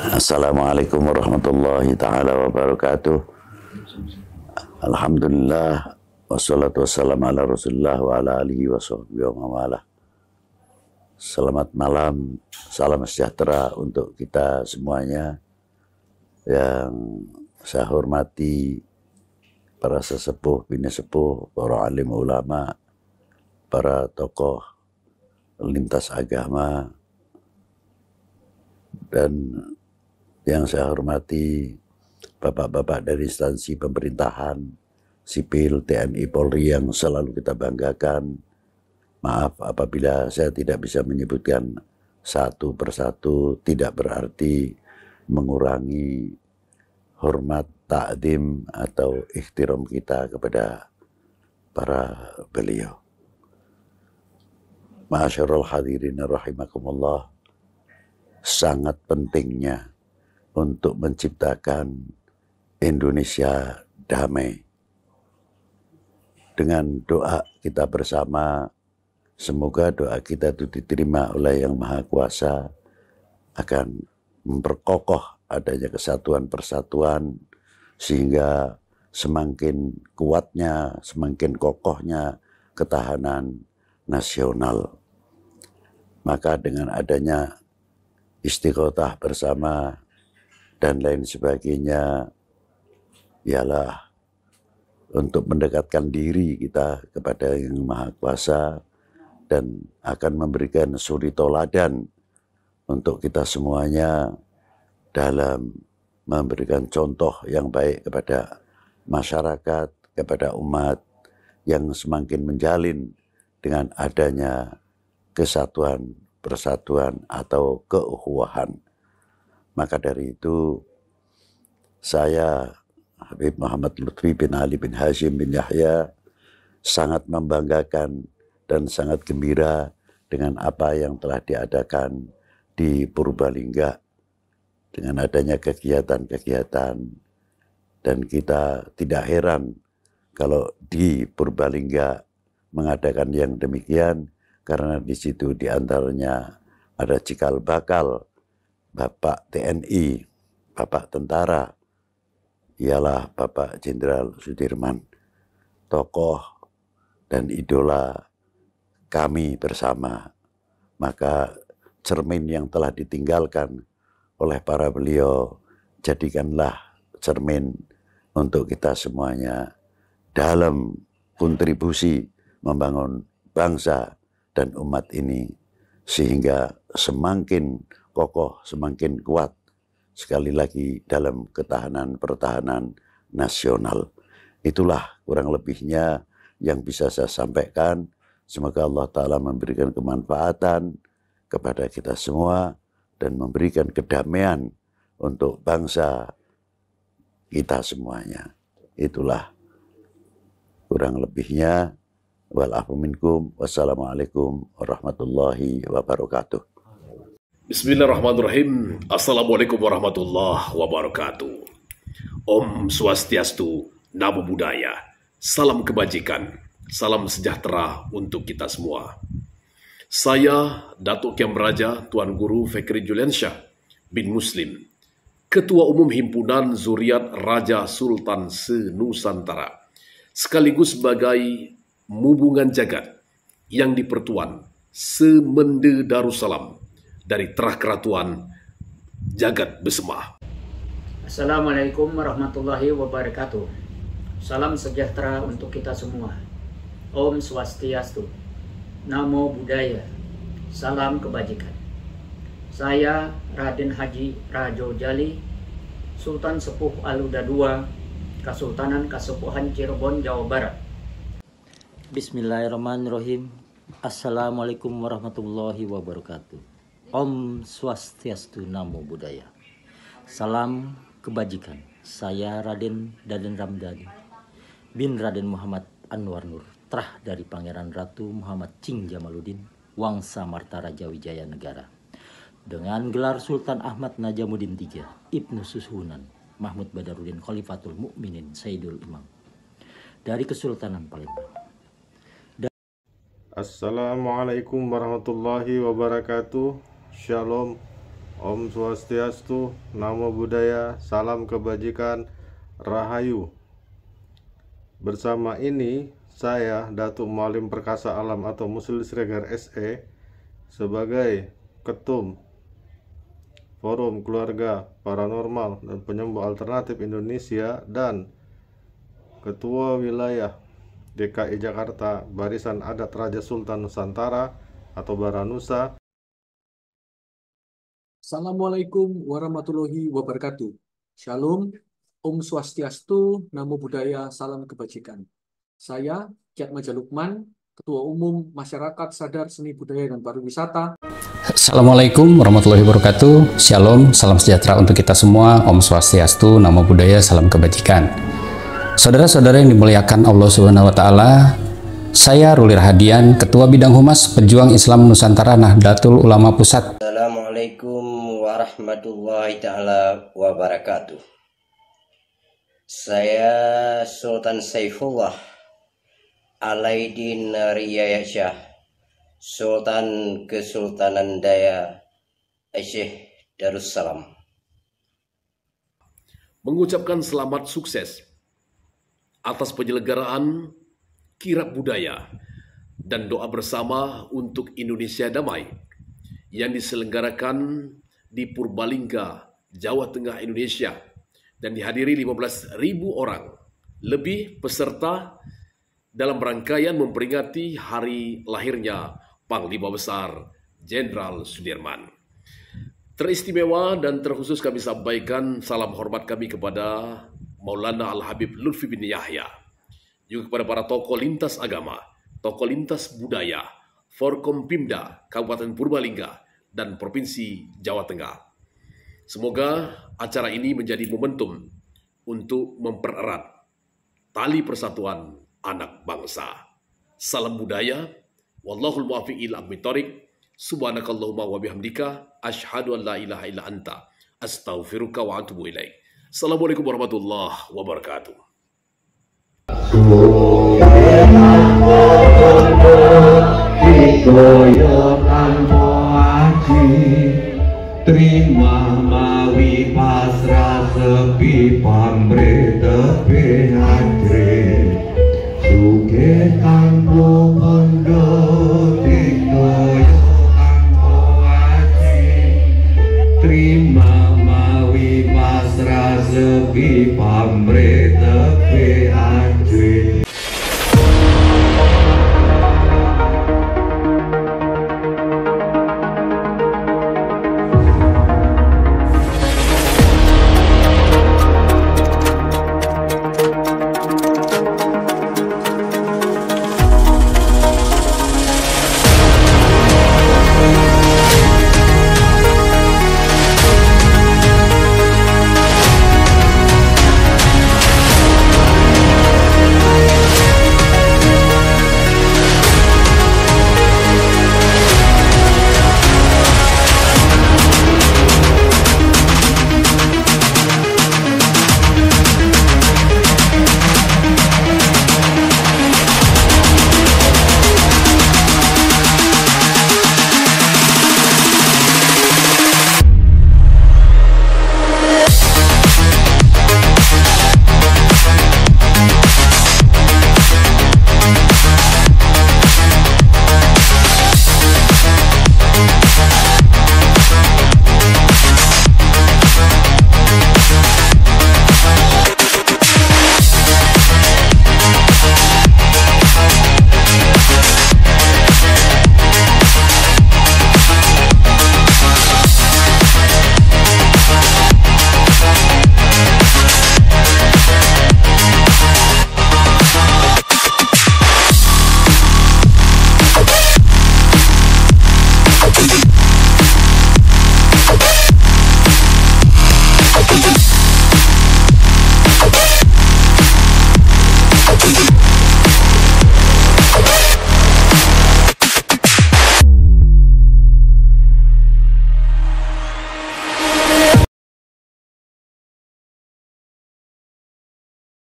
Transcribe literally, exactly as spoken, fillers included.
Assalamualaikum warahmatullahi ta'ala wabarakatuh. Alhamdulillah, wassalatu wassalamu ala rasulullah wa ala alihi wa sahbihi wa mawalah. Selamat malam, salam sejahtera untuk kita semuanya. Yang saya hormati para sesepuh, bini sepuh, para alim ulama, para tokoh lintas agama, dan yang saya hormati bapak-bapak dari instansi pemerintahan, sipil, T N I, Polri yang selalu kita banggakan. Maaf apabila saya tidak bisa menyebutkan satu persatu, tidak berarti mengurangi hormat, takdim atau ikhtiram kita kepada para beliau. Ma'asyarul hadirin rahimakumullah, sangat pentingnya untuk menciptakan Indonesia damai. Dengan doa kita bersama, semoga doa kita itu diterima oleh Yang Maha Kuasa, akan memperkokoh adanya kesatuan persatuan, sehingga semakin kuatnya, semakin kokohnya ketahanan nasional. Maka dengan adanya istiqomah bersama dan lain sebagainya, ialah untuk mendekatkan diri kita kepada Yang Maha Kuasa dan akan memberikan suri toladan untuk kita semuanya dalam memberikan contoh yang baik kepada masyarakat, kepada umat yang semakin menjalin dengan adanya kesatuan, persatuan atau keukhuwahan. Maka dari itu saya Habib Muhammad Lutfi bin Ali bin Hashim bin Yahya sangat membanggakan dan sangat gembira dengan apa yang telah diadakan di Purbalingga, dengan adanya kegiatan-kegiatan, dan kita tidak heran kalau di Purbalingga mengadakan yang demikian, karena di situ diantaranya ada cikal bakal Bapak T N I, Bapak Tentara, ialah Bapak Jenderal Sudirman, tokoh dan idola kami bersama. Maka cermin yang telah ditinggalkan oleh para beliau, jadikanlah cermin untuk kita semuanya dalam kontribusi membangun bangsa dan umat ini, sehingga semakin kokoh, semakin kuat sekali lagi dalam ketahanan pertahanan nasional. Itulah kurang lebihnya yang bisa saya sampaikan. Semoga Allah Ta'ala memberikan kemanfaatan kepada kita semua dan memberikan kedamaian untuk bangsa kita semuanya. Itulah kurang lebihnya. Wal-afu minkum. Wassalamualaikum warahmatullahi wabarakatuh. Bismillahirrahmanirrahim. Assalamualaikum warahmatullahi wabarakatuh. Om Swastiastu, Namo Buddhaya. Salam kebajikan, salam sejahtera untuk kita semua. Saya Datuk Kyam Raja Tuan Guru Fikri Juliansyah bin Muslim, Ketua Umum Himpunan Zuriat Raja Sultan Se-Nusantara, sekaligus sebagai Mubungan Jagat yang dipertuan Semende Darussalam dari Terah Keratuan Jagat Besemah. Assalamualaikum warahmatullahi wabarakatuh. Salam sejahtera untuk kita semua. Om Swastiastu, Namo Buddhaya, salam kebajikan. Saya Raden Haji Rajo Jali, Sultan Sepuh Aluda dua, Kesultanan Kasepuhan Cirebon, Jawa Barat. Bismillahirrahmanirrahim. Assalamualaikum warahmatullahi wabarakatuh. Om Swastiastu, Namo Buddhaya. Salam kebajikan. Saya Raden Daden Ramdhani bin Raden Muhammad Anwar Nur, terah dari Pangeran Ratu Muhammad Cing Jamaluddin, Wangsa Marta Raja Wijaya Negara, dengan gelar Sultan Ahmad Najamuddin tiga, Ibnu Susuhunan, Mahmud Badaruddin Khalifatul Mukminin Sayyidul Imam, dari Kesultanan Palembang. Assalamualaikum warahmatullahi wabarakatuh. Shalom. Om Swastiastu, Namo Buddhaya, salam kebajikan, Rahayu. Bersama ini, saya Datuk Mualim Perkasa Alam atau Muslim Siregar S E sebagai Ketum Forum Keluarga Paranormal dan Penyembuh Alternatif Indonesia dan Ketua Wilayah D K I Jakarta Barisan Adat Raja Sultan Nusantara atau Baranusa. Assalamualaikum warahmatullahi wabarakatuh. Shalom, Om Swastiastu, Namo Buddhaya, salam kebajikan. Saya Kiat Maja Lukman, Ketua Umum Masyarakat Sadar Seni Budaya dan Pariwisata. Assalamualaikum warahmatullahi wabarakatuh. Shalom, salam sejahtera untuk kita semua. Om Swastiastu, Namo Buddhaya, salam kebajikan. Saudara-saudara yang dimuliakan Allah Subhanahu wa taala, saya Ruli Rahadian, Ketua Bidang Humas Pejuang Islam Nusantara Nahdlatul Ulama Pusat. Assalamualaikum warahmatullahi taala wabarakatuh. Saya Sultan Saifullah Alaidin Riyasyah, Sultan Kesultanan Daya Aceh Darussalam, mengucapkan selamat sukses atas penyelenggaraan Kirab Budaya dan doa bersama untuk Indonesia Damai yang diselenggarakan di Purbalingga, Jawa Tengah, Indonesia, dan dihadiri lima belas ribu orang lebih peserta dalam rangkaian memperingati hari lahirnya Panglima Besar Jenderal Sudirman. Teristimewa dan terkhusus kami sampaikan salam hormat kami kepada Maulana Al-Habib Lutfi bin Yahya, juga kepada para tokoh lintas agama, tokoh lintas budaya, Forkompimda Kabupaten Purbalingga dan Provinsi Jawa Tengah. Semoga acara ini menjadi momentum untuk mempererat tali persatuan anak bangsa. Salam budaya, wallahul muwaffiq ila aqwamit thoriq. Subhanakallahumma wa bihamdika asyhadu an la ilaha illa anta astaghfiruka wa atubu ilaik. Assalamualaikum warahmatullahi wabarakatuh. Terima mawi pasrah sepi pamre tepe hatre suge tanpo kondo tikoyo tanpo aji. Terima mawi pasrah sepi pamre tepe